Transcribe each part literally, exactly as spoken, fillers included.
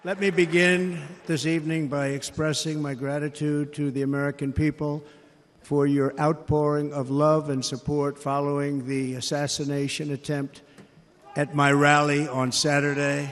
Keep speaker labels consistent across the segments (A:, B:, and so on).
A: Let me begin this evening by expressing my gratitude to the American people for your outpouring of love and support following the assassination attempt at my rally on Saturday.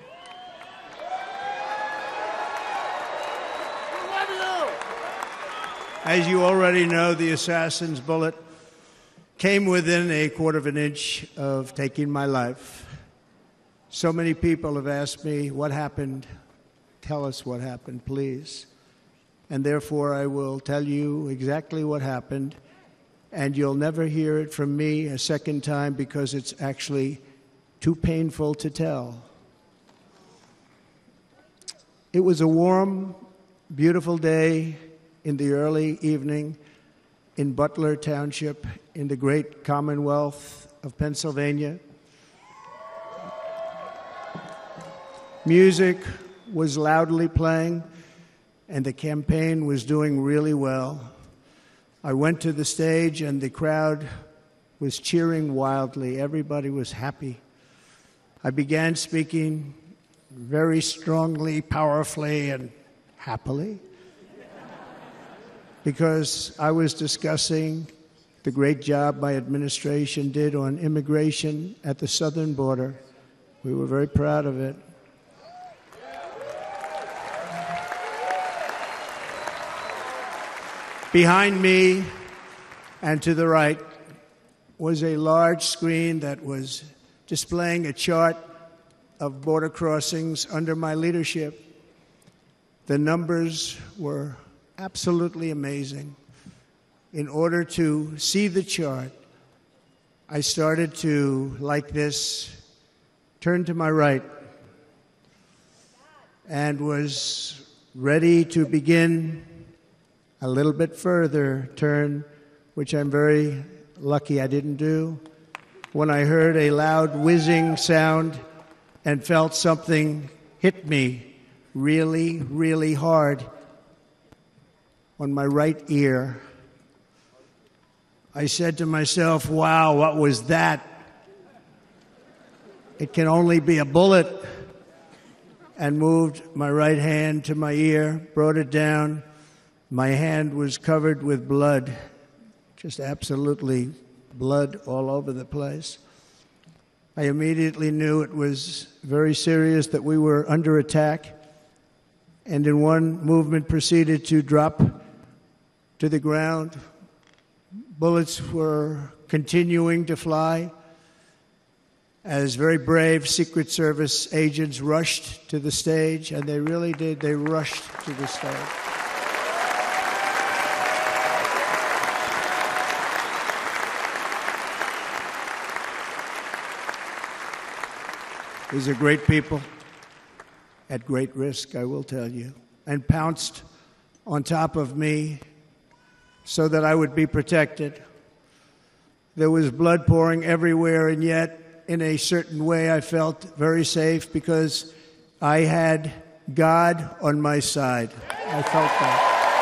A: As you already know, the assassin's bullet came within a quarter of an inch of taking my life. So many people have asked me, what happened? Tell us what happened, please. And therefore, I will tell you exactly what happened, and you'll never hear it from me a second time because it's actually too painful to tell. It was a warm, beautiful day in the early evening in Butler Township in the great Commonwealth of Pennsylvania. Music was loudly playing, and the campaign was doing really well. I went to the stage, and the crowd was cheering wildly. Everybody was happy. I began speaking very strongly, powerfully, and happily because I was discussing the great job my administration did on immigration at the southern border. We were very proud of it. Behind me and to the right was a large screen that was displaying a chart of border crossings under my leadership. The numbers were absolutely amazing. In order to see the chart, I started to, like this, turn to my right and was ready to begin a little bit further turn, which I'm very lucky I didn't do, when I heard a loud whizzing sound and felt something hit me really, really hard on my right ear. I said to myself, wow, what was that? It can only be a bullet. And moved my right hand to my ear, brought it down. My hand was covered with blood, just absolutely blood all over the place. I immediately knew it was very serious, that we were under attack, and in one movement proceeded to drop to the ground. Bullets were continuing to fly as very brave Secret Service agents rushed to the stage, and they really did. They rushed to the stage. These are great people at great risk, I will tell you, and pounced on top of me so that I would be protected. There was blood pouring everywhere, and yet, in a certain way, I felt very safe because I had God on my side. I felt that.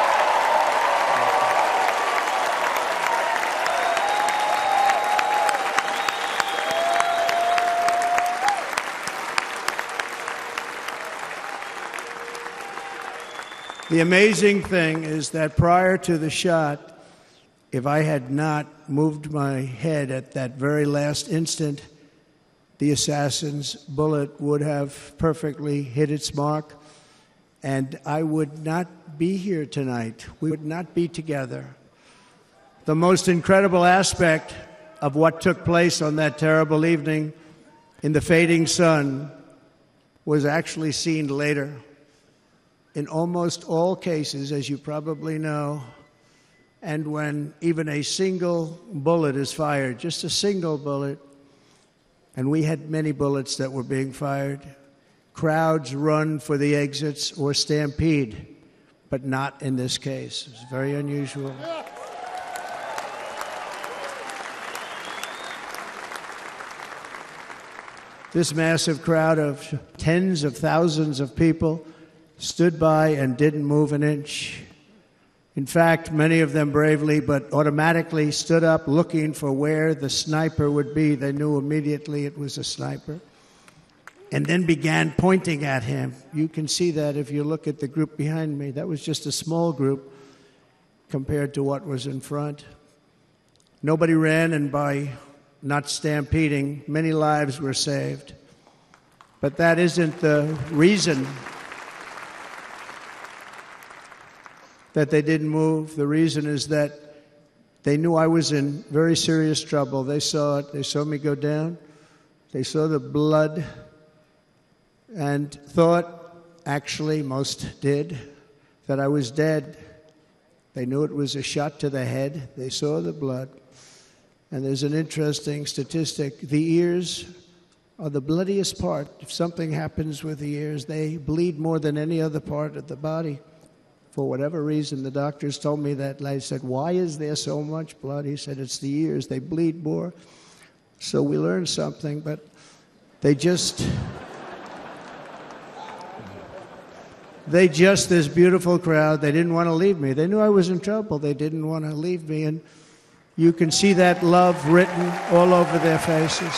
A: The amazing thing is that prior to the shot, if I had not moved my head at that very last instant, the assassin's bullet would have perfectly hit its mark, and I would not be here tonight. We would not be together. The most incredible aspect of what took place on that terrible evening in the fading sun was actually seen later. In almost all cases, as you probably know, and when even a single bullet is fired, just a single bullet, and we had many bullets that were being fired, crowds run for the exits or stampede, but not in this case. It's very unusual. This massive crowd of tens of thousands of people stood by and didn't move an inch. In fact, many of them bravely but automatically stood up looking for where the sniper would be. They knew immediately it was a sniper. and then began pointing at him. You can see that if you look at the group behind me. That was just a small group compared to what was in front. Nobody ran, and by not stampeding, many lives were saved. But that isn't the reason that they didn't move. The reason is that they knew I was in very serious trouble. They saw it. They saw me go down. They saw the blood and thought, actually most did, that I was dead. They knew it was a shot to the head. They saw the blood. And there's an interesting statistic. The ears are the bloodiest part. If something happens with the ears, they bleed more than any other part of the body. For whatever reason, the doctors told me that. I said, why is there so much blood? He said, it's the ears. They bleed more. So we learned something, but they just, they just, this beautiful crowd, they didn't want to leave me. They knew I was in trouble. They didn't want to leave me. And you can see that love written all over their faces.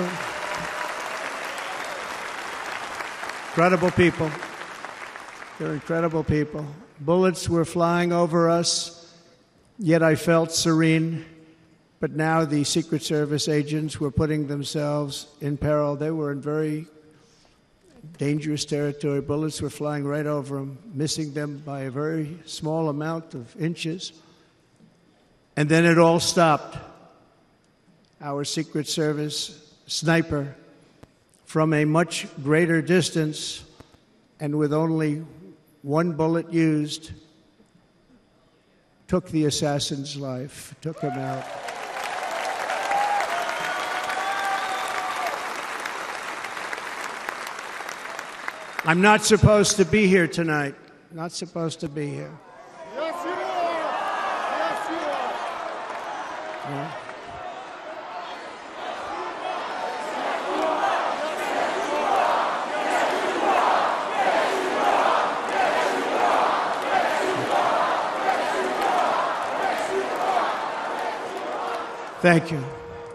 A: Incredible people. They're incredible people. Bullets were flying over us, yet I felt serene. But now the Secret Service agents were putting themselves in peril. They were in very dangerous territory. Bullets were flying right over them, missing them by a very small amount of inches. And then it all stopped. Our Secret Service sniper, from a much greater distance and with only one bullet used, took the assassin's life, took him out. I'm not supposed to be here tonight. Not supposed to be here.
B: Yes, you are. Yes, you are.
A: Yeah. Thank you.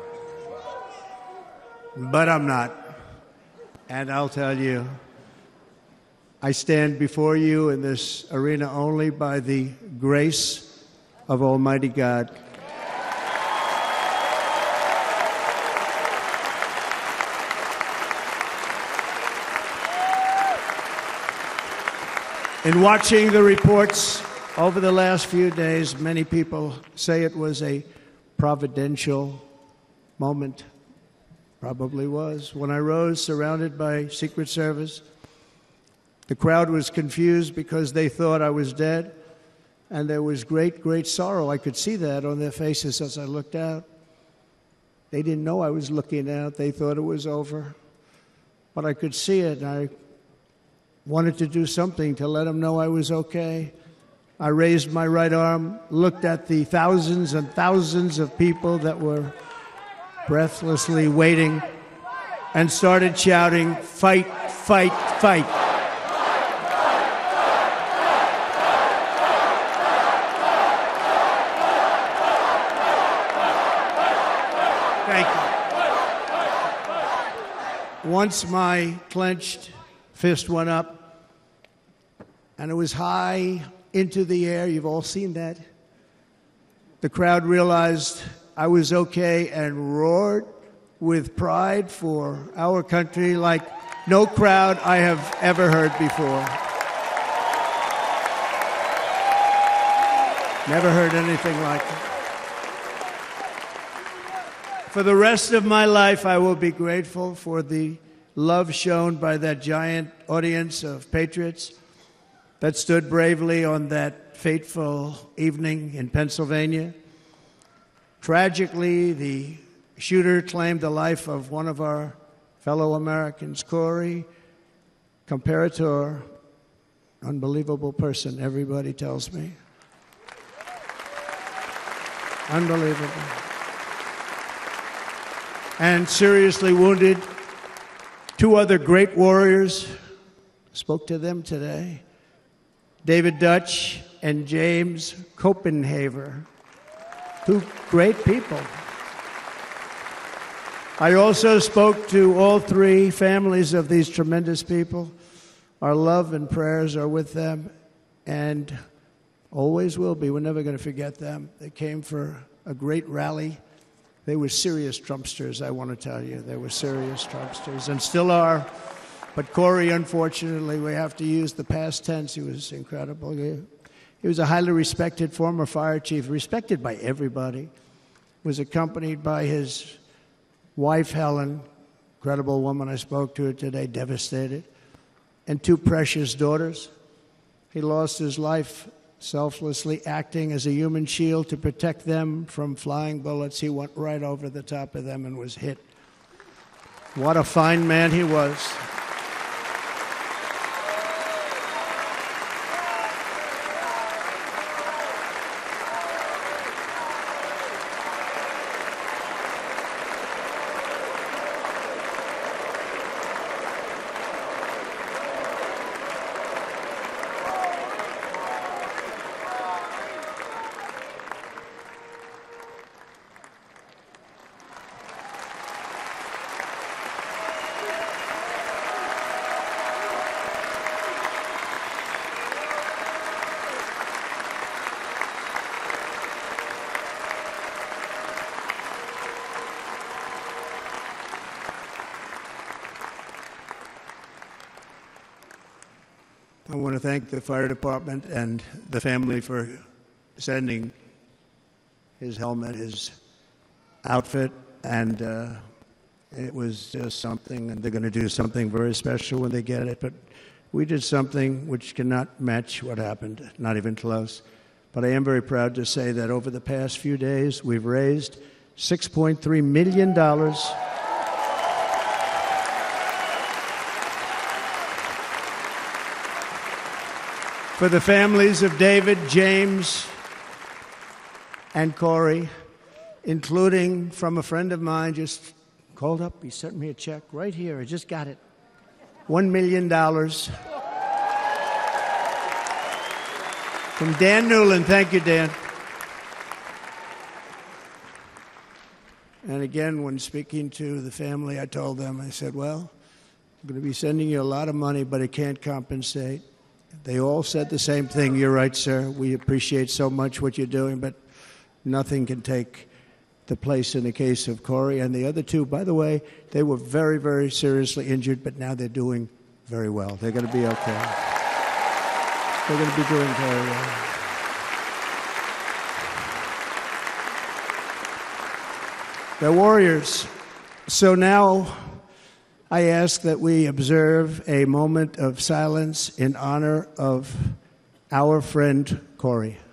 A: But I'm not. And I'll tell you, I stand before you in this arena only by the grace of Almighty God. In watching the reports over the last few days, many people say it was a providential moment. Probably was. When I rose, surrounded by Secret Service, the crowd was confused because they thought I was dead, and there was great, great sorrow. I could see that on their faces as I looked out. They didn't know I was looking out. They thought it was over. But I could see it, and I wanted to do something to let them know I was okay. I raised my right arm, looked at the thousands and thousands of people that were breathlessly waiting, and started shouting, "Fight, fight, fight." Thank you. Once my clenched fist went up, and it was high into the air. You've all seen that. The crowd realized I was okay and roared with pride for our country like no crowd I have ever heard before. Never heard anything like it. For the rest of my life, I will be grateful for the love shown by that giant audience of patriots that stood bravely on that fateful evening in Pennsylvania. Tragically, the shooter claimed the life of one of our fellow Americans, Corey Comparator. Unbelievable person, everybody tells me. Unbelievable. And seriously wounded, two other great warriors. Spoke to them today. David Dutch and James Copenhaver. Two great people. I also spoke to all three families of these tremendous people. Our love and prayers are with them, and always will be. We're never going to forget them. They came for a great rally. They were serious Trumpsters, I want to tell you. They were serious Trumpsters, and still are. But Corey, unfortunately, we have to use the past tense. He was incredible. He, he was a highly respected former fire chief, respected by everybody. Was accompanied by his wife, Helen, incredible woman. I spoke to her today, devastated, and two precious daughters. He lost his life selflessly acting as a human shield to protect them from flying bullets. He went right over the top of them and was hit. What a fine man he was. I want to thank the fire department and the family for sending his helmet, his outfit, and uh, it was just something, and they're going to do something very special when they get it. But we did something which cannot match what happened, not even close. But I am very proud to say that over the past few days, we've raised six point three million dollars for the families of David, James, and Corey, including from a friend of mine, just called up. He sent me a check right here. I just got it. One million dollars from Dan Newland. Thank you, Dan. And again, when speaking to the family, I told them, I said, well, I'm going to be sending you a lot of money, but it can't compensate. They all said the same thing. You're right, sir. We appreciate so much what you're doing, but nothing can take the place in the case of Corey. And the other two, by the way, they were very, very seriously injured, but now they're doing very well. They're going to be okay. They're going to be doing very well. They're warriors. So now I ask that we observe a moment of silence in honor of our friend Corey.